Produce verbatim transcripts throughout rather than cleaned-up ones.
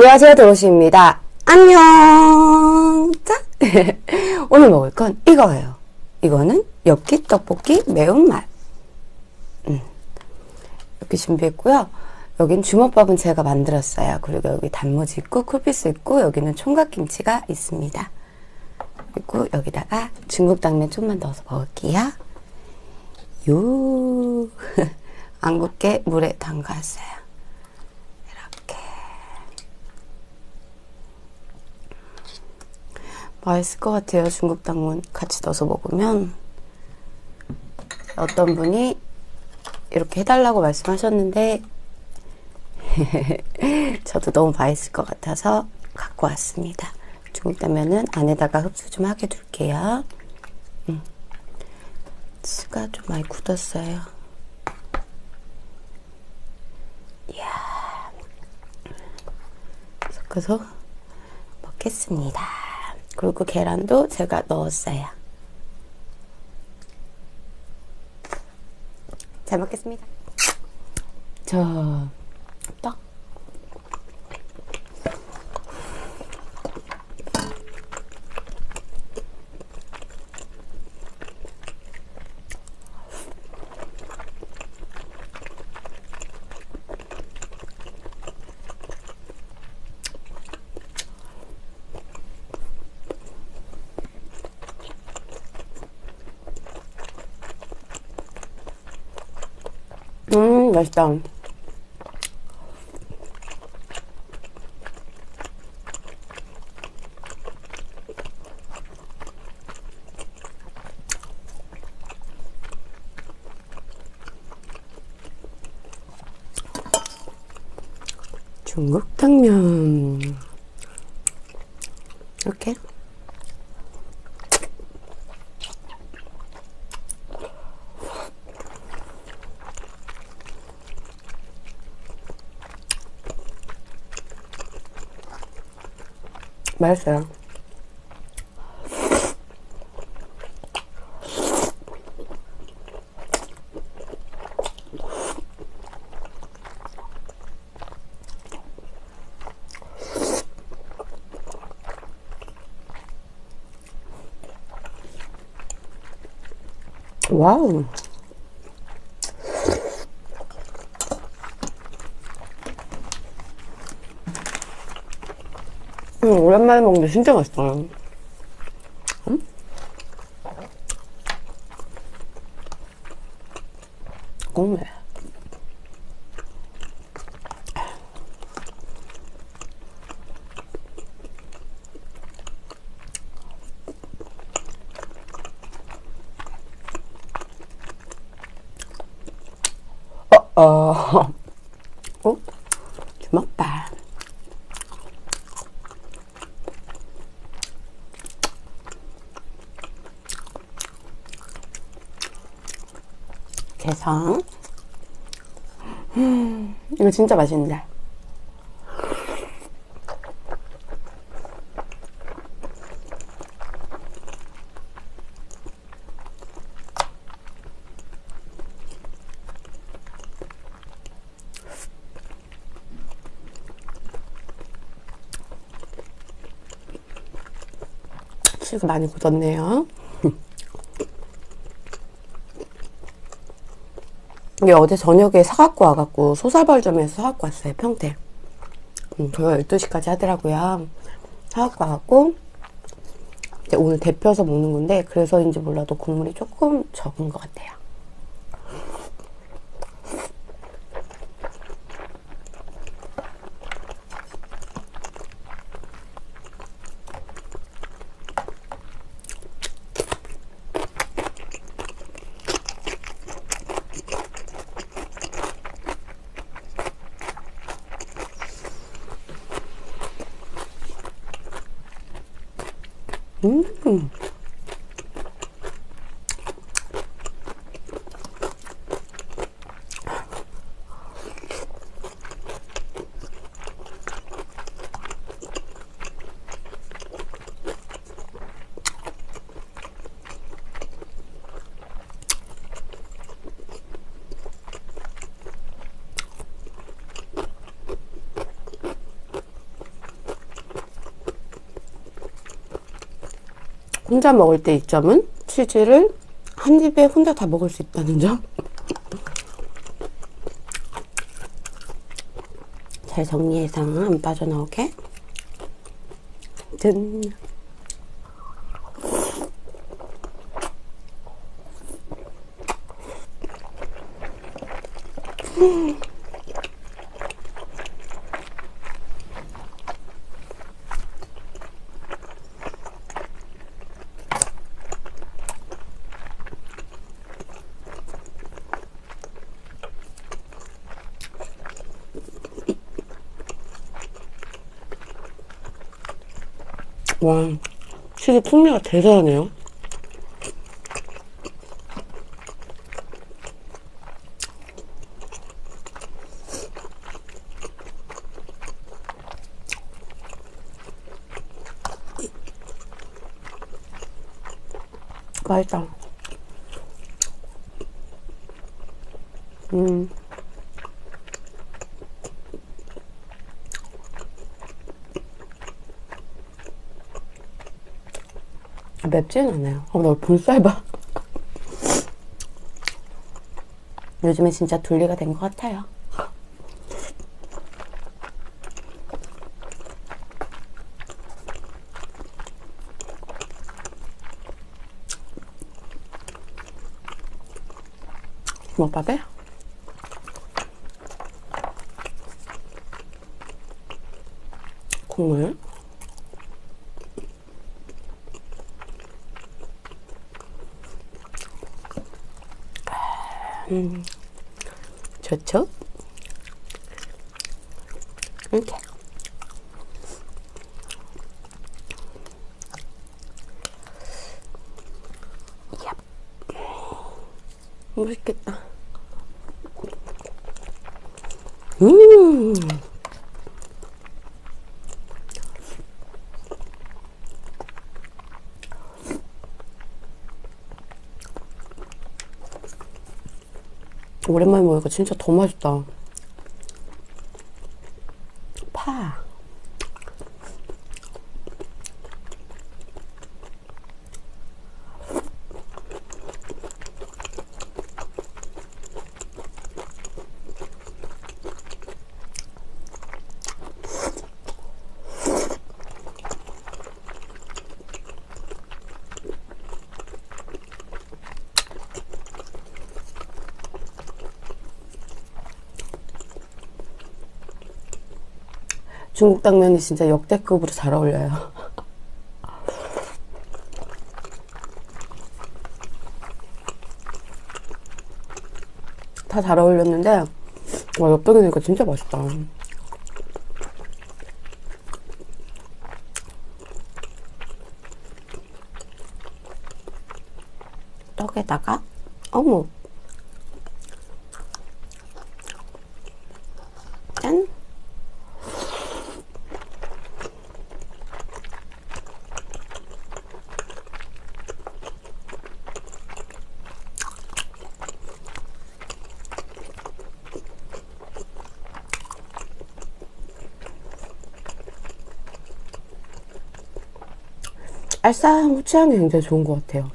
안녕하세요, 도로시입니다. 안녕. 짠. 오늘 먹을 건 이거예요. 이거는 엽기 떡볶이 매운맛. 음. 이렇게 준비했고요. 여긴 주먹밥은 제가 만들었어요. 그리고 여기 단무지 있고 쿨피스 있고 여기는 총각김치가 있습니다. 그리고 여기다가 중국 당면 좀만 넣어서 먹을게요. 요. 안 굽게 물에 담갔어요. 이렇게. 맛있을 것 같아요. 중국 당면 같이 넣어서 먹으면. 어떤 분이 이렇게 해달라고 말씀하셨는데 저도 너무 맛있을 것 같아서 갖고 왔습니다. 중국 당면은 안에다가 흡수 좀 하게 둘게요. 음. 수가 좀 많이 굳었어요. 이야. 섞어서 먹겠습니다. 그리고 계란도 제가 넣었어요. 잘 먹겠습니다. 저 떡. 음, 맛있다. 중국 당면. 이렇게. 맛있어요. 와우. 음, 오랜만에 먹는데 진짜 맛있어요. 음? 고매. 어, 어, 어? 주먹밥. 게장. 음, 이거 진짜 맛있는데. 치즈 많이 굳었네요. 이게 어제 저녁에 사갖고 와갖고 소사발점에서 사갖고 왔어요. 평택. 음, 저희가 열두 시까지 하더라고요. 사갖고 와갖고 이제 오늘 데펴서 먹는 건데 그래서인지 몰라도 국물이 조금 적은 것 같아요. 음. 혼자 먹을 때 이점은 치즈를 한 입에 혼자 다 먹을 수 있다는 점. 잘 정리해서 안 빠져나오게. 짠. 음. 와, 치즈 풍미가 대단하네요. 맛있다. 음. 맵지는 않아요. 어, 나 볼살 봐. 요즘에 진짜 둘리가 된 것 같아요. 주먹밥에 국물. 음, 좋죠? 이렇게. 얍. 맛있겠다. 음. 오랜만에 먹으니까 진짜 더 맛있다. 파. 중국 당면이 진짜 역대급으로 잘 어울려요. 다 잘 어울렸는데 와, 엽떡이 넣으니까 진짜 맛있다. 떡에다가 어묵. 짠. 알싸한 후추향이 굉장히 좋은 것 같아요.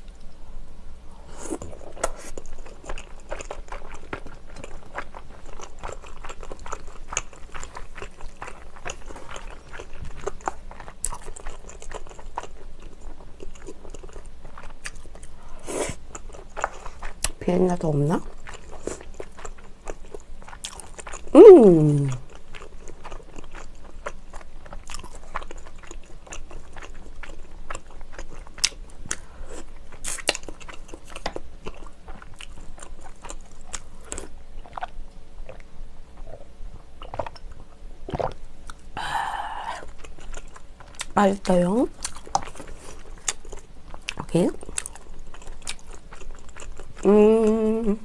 비엔나도 없나? 음. 맛있어요. 여기. 음.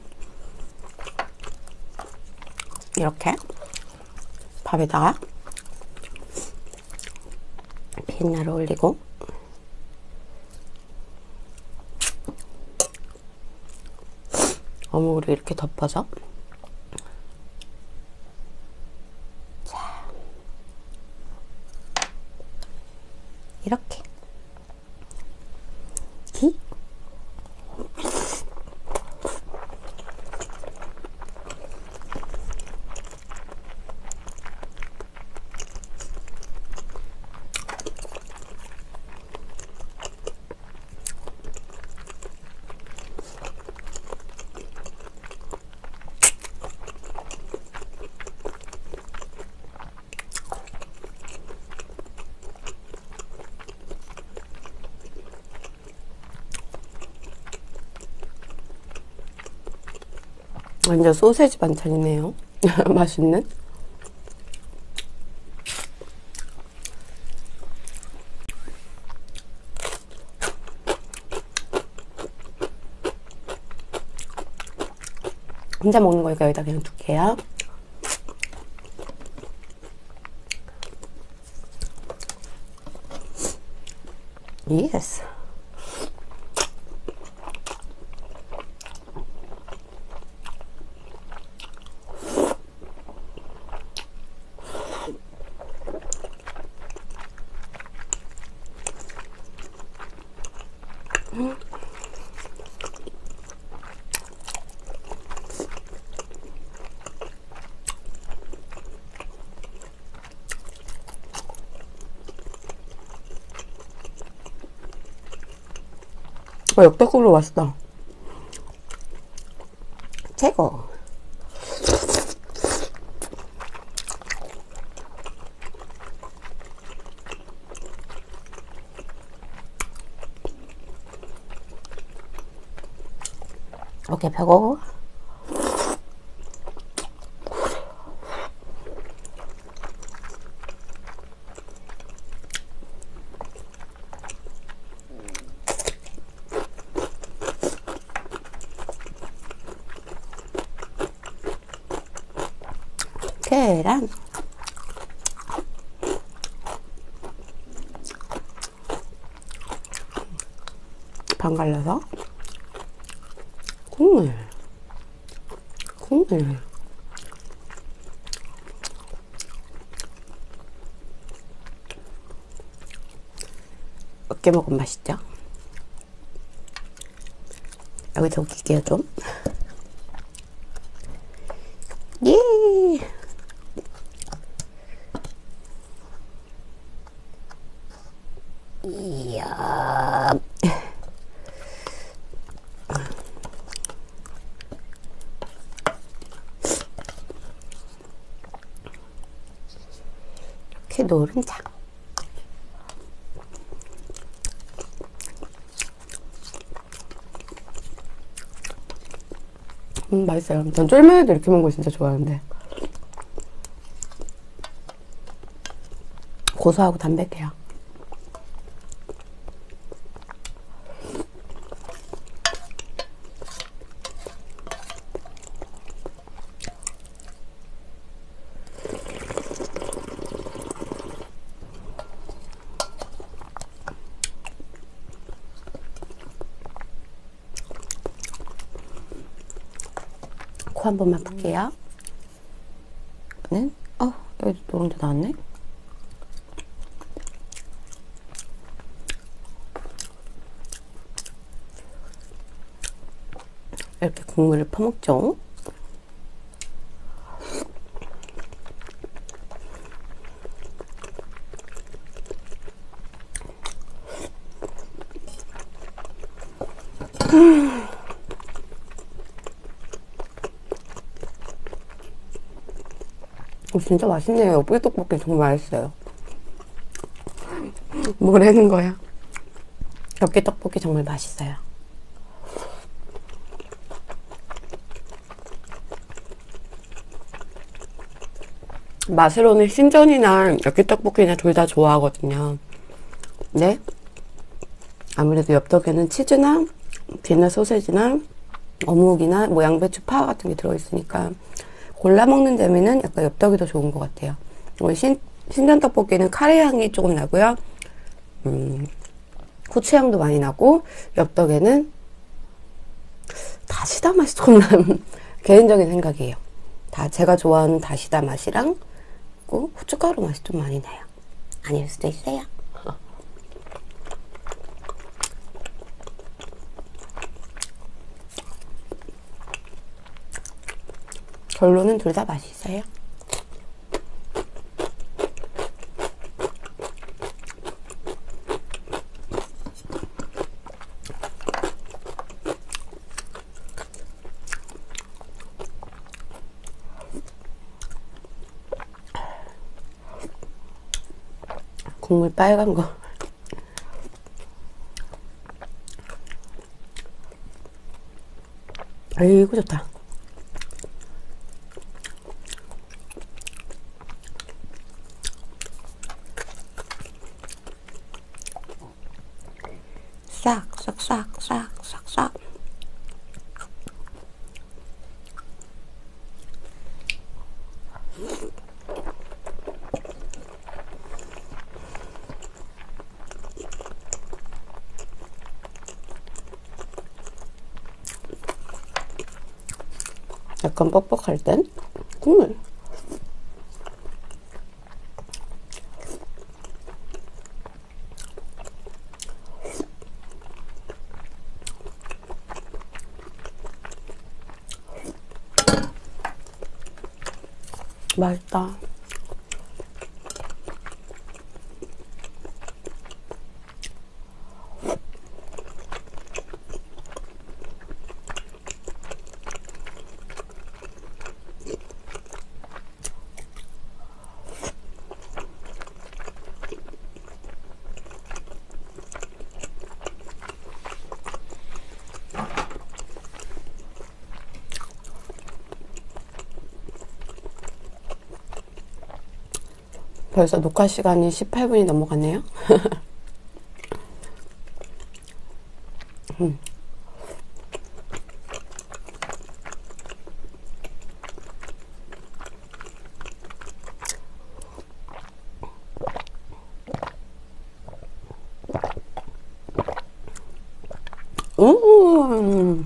이렇게 밥에다가 비엔나를 올리고 어묵으로 이렇게 덮어서 자, 이렇게 완전 소세지 반찬이네요. 맛있는. 혼자 먹는 거니까 여기다 그냥 둘게요. 예스. 어, 역대급으로 맛있다. 최고. 오케이, 펴고. 계란. 반 갈라서 국물. 국물. 으깨 먹으면 맛있죠? 여기서 웃길게요, 좀. 예! 이야. 이렇게 노른자. 음, 맛있어요. 전 쫄면에도 이렇게 먹는 거 진짜 좋아하는데. 고소하고 담백해요. 코 한 번만 풀게요. 는 어, 여기 노른자 나왔네. 이렇게 국물을 퍼먹죠. 어, 진짜 맛있네요. 엽기 떡볶이 정말 맛있어요. 뭐라는 거야? 엽기 떡볶이 정말 맛있어요. 맛으로는 신전이나 엽기 떡볶이나 둘 다 좋아하거든요. 네. 아무래도 엽떡에는 치즈나 비나 소세지나 어묵이나 뭐 양배추 파 같은 게 들어있으니까 골라 먹는 데면은 약간 엽떡이 더 좋은 것 같아요. 신, 신전 떡볶이는 카레 향이 조금 나고요. 음, 후추향도 많이 나고, 엽떡에는 다시다 맛이 조금 나는 개인적인 생각이에요. 다 제가 좋아하는 다시다 맛이랑 그 후춧가루 맛이 좀 많이 나요. 아닐 수도 있어요. 결론은 둘 다 맛있어요. 국물 빨간 거. 아이고 좋다. 싹, 싹, 싹, 싹, 싹, 싹. 약간 뻑뻑할 땐 국물. 맛있다. 벌써 녹화 시간이 십팔 분이 넘어갔네요. 음. 음.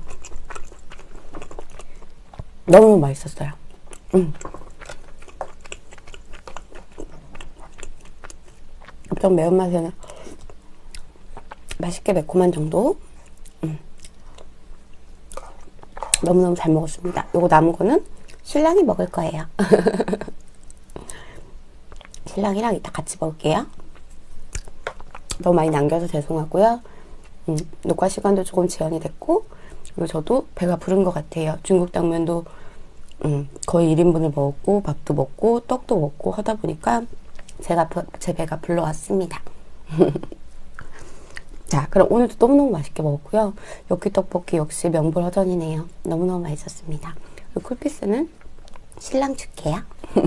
너무 맛있었어요. 음. 좀 매운맛에는 맛있게 매콤한 정도. 음. 너무너무 잘 먹었습니다. 요거 남은 거는 신랑이 먹을 거예요. 신랑이랑 이따 같이 먹을게요. 너무 많이 남겨서 죄송하고요. 음, 녹화 시간도 조금 제한이 됐고, 그리고 저도 배가 부른 것 같아요. 중국 당면도 음, 거의 일 인분을 먹었고, 밥도 먹고, 떡도 먹고 하다 보니까 제가 제 배가 불러왔습니다. 자, 그럼 오늘도 너무너무 맛있게 먹었고요. 엽기 떡볶이 역시 명불허전이네요. 너무너무 맛있었습니다. 그리고 쿨피스는 신랑 축해요.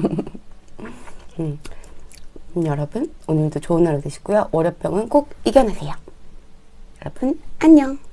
음, 음, 여러분 오늘도 좋은 하루 되시고요. 월요병은 꼭 이겨내세요. 여러분 안녕.